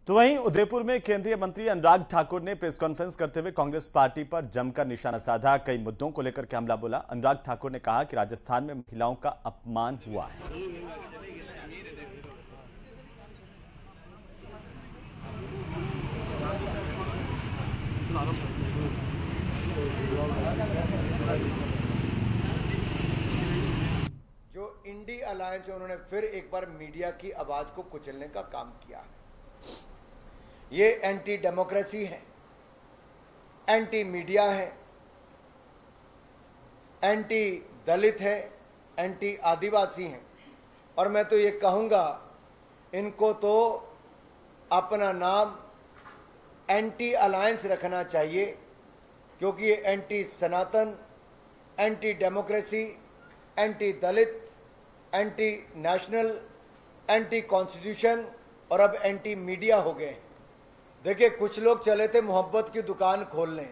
तो वहीं उदयपुर में केंद्रीय मंत्री अनुराग ठाकुर ने प्रेस कॉन्फ्रेंस करते हुए कांग्रेस पार्टी पर जमकर निशाना साधा। कई मुद्दों को लेकर के हमला बोला। अनुराग ठाकुर ने कहा कि राजस्थान में महिलाओं का अपमान हुआ है। जो इंडी अलायंस है उन्होंने फिर एक बार मीडिया की आवाज को कुचलने का काम किया है। ये एंटी डेमोक्रेसी है, एंटी मीडिया है, एंटी दलित है, एंटी आदिवासी है। और मैं तो ये कहूंगा इनको तो अपना नाम एंटी अलायंस रखना चाहिए, क्योंकि ये anti Sanatan, anti democracy, anti Dalit, anti national, anti constitution और अब एंटी मीडिया हो गए। देखिए, कुछ लोग चले थे मोहब्बत की दुकान खोलने।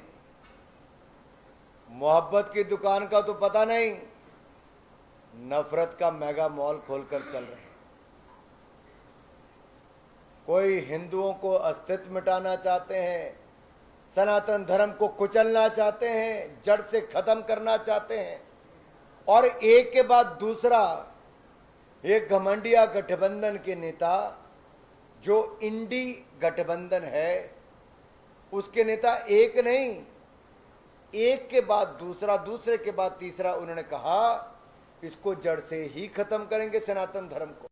मोहब्बत की दुकान का तो पता नहीं, नफरत का मेगा मॉल खोलकर चल रहे हैं। कोई हिंदुओं को अस्तित्व मिटाना चाहते हैं, सनातन धर्म को कुचलना चाहते हैं, जड़ से खत्म करना चाहते हैं, और एक के बाद दूसरा एक घमंडिया गठबंधन के नेता जो इंडी गठबंधन है उसके नेता एक नहीं, एक के बाद दूसरा, दूसरे के बाद तीसरा उन्होंने कहा इसको जड़ से ही खत्म करेंगे सनातन धर्म को।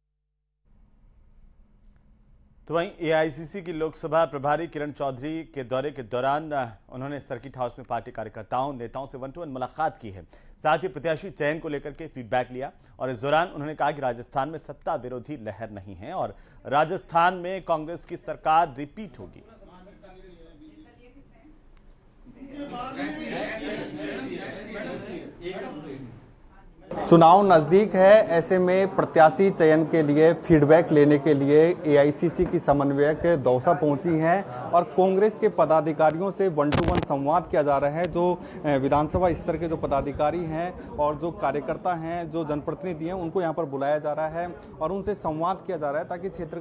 तो वहीं एआईसीसी की लोकसभा प्रभारी किरण चौधरी के दौरे के दौरान उन्होंने सर्किट हाउस में पार्टी कार्यकर्ताओं नेताओं से 1-to-1 मुलाकात की है। साथ ही प्रत्याशी चयन को लेकर के फीडबैक लिया और इस दौरान उन्होंने कहा कि राजस्थान में सत्ता विरोधी लहर नहीं है और राजस्थान में कांग्रेस की सरकार रिपीट होगी। चुनाव नज़दीक है, ऐसे में प्रत्याशी चयन के लिए फीडबैक लेने के लिए एआईसीसी की समन्वयक दौसा पहुंची हैं और कांग्रेस के पदाधिकारियों से 1-to-1 संवाद किया जा रहा है। जो विधानसभा स्तर के जो पदाधिकारी हैं और जो कार्यकर्ता हैं, जो जनप्रतिनिधि हैं, उनको यहां पर बुलाया जा रहा है और उनसे संवाद किया जा रहा है ताकि क्षेत्र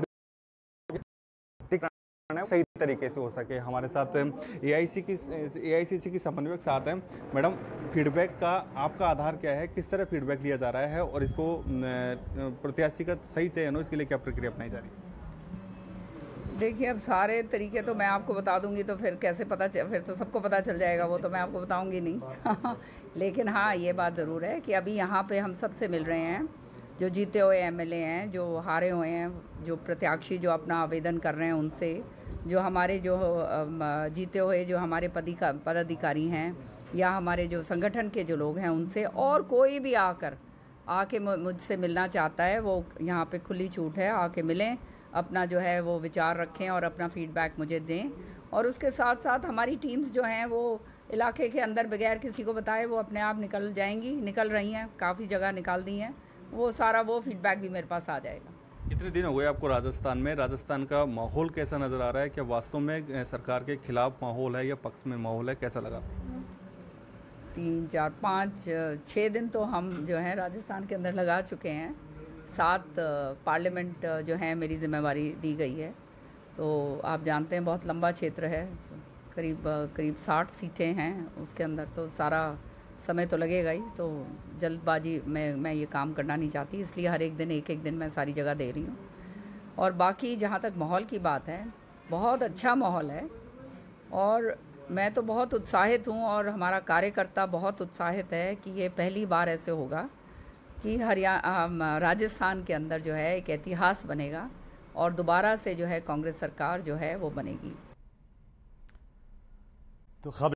सही तरीके से हो सके। हमारे साथ एआईसीसी की समन्वयक साथ हैं। मैडम, फीडबैक का आपका आधार क्या है, किस तरह फीडबैक लिया जा रहा है और इसको प्रत्याशी का सही चयन हो इसके लिए क्या प्रक्रिया अपनाई जा रही है? देखिए, अब सारे तरीके तो मैं आपको बता दूंगी तो फिर कैसे फिर तो सबको पता चल जाएगा, वो तो मैं आपको बताऊंगी नहीं। लेकिन हाँ, ये बात ज़रूर है कि अभी यहाँ पे हम सबसे मिल रहे हैं, जो जीते हुए एमएलए हैं, जो हारे हुए हैं, जो प्रत्याशी जो अपना आवेदन कर रहे हैं उनसे, जो हमारे जो जीते हुए जो हमारे पदाधिकारी हैं या हमारे जो संगठन के जो लोग हैं उनसे, और कोई भी आके मुझसे मिलना चाहता है वो यहाँ पे खुली छूट है, आके मिलें, अपना जो है वो विचार रखें और अपना फीडबैक मुझे दें। और उसके साथ साथ हमारी टीम्स जो हैं वो इलाके के अंदर बगैर किसी को बताए वो अपने आप निकल रही हैं, काफ़ी जगह निकाल दी हैं, वो सारा वो फीडबैक भी मेरे पास आ जाएगा। कितने दिन हो गए आपको राजस्थान में? राजस्थान का माहौल कैसा नज़र आ रहा है? क्या वास्तव में सरकार के खिलाफ माहौल है या पक्ष में माहौल है? कैसा लगा? 3, 4, 5, 6 दिन तो हम जो है राजस्थान के अंदर लगा चुके हैं। 7 पार्लियामेंट जो है मेरी जिम्मेवारी दी गई है। तो आप जानते हैं बहुत लंबा क्षेत्र है, करीब 60 सीटें हैं उसके अंदर, तो सारा समय तो लगेगा ही। तो जल्दबाजी में मैं ये काम करना नहीं चाहती, इसलिए हर एक दिन मैं सारी जगह दे रही हूँ। और बाकी जहाँ तक माहौल की बात है, बहुत अच्छा माहौल है और मैं तो बहुत उत्साहित हूँ और हमारा कार्यकर्ता बहुत उत्साहित है कि ये पहली बार ऐसे होगा कि राजस्थान के अंदर जो है एक इतिहास बनेगा और दोबारा से जो है कांग्रेस सरकार जो है वो बनेगी। तो